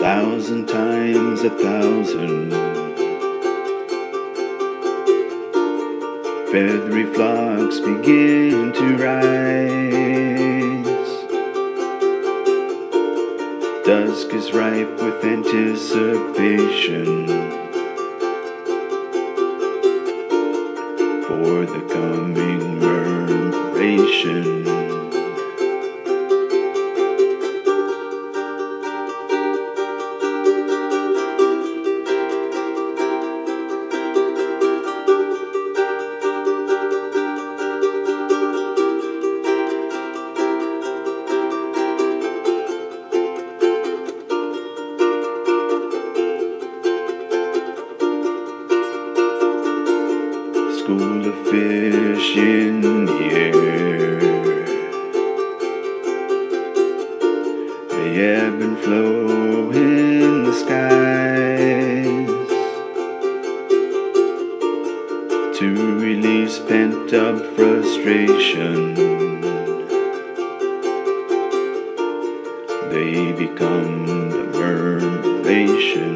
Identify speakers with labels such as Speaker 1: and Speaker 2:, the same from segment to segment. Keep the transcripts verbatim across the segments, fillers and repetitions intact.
Speaker 1: thousand times a thousand. Feathery flocks begin to rise. Dusk is ripe with anticipation for the coming murmuration. School of fish in the air, they ebb and flow in the skies to release pent-up frustration. They become the murmuration.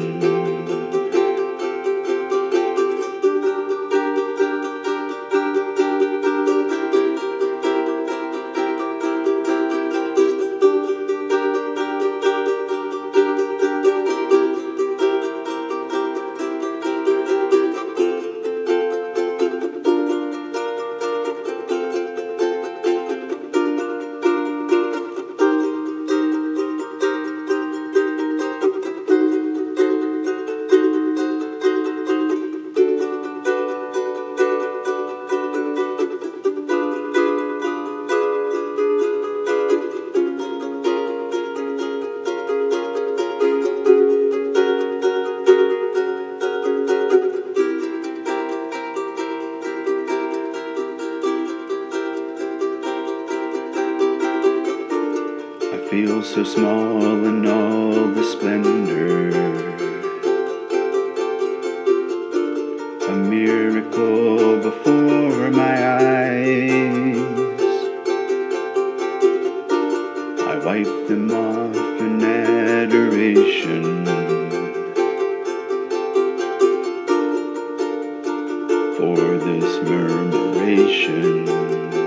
Speaker 1: I feel so small in all the splendor, a miracle before my eyes. I wipe them off in adoration for this murmuration.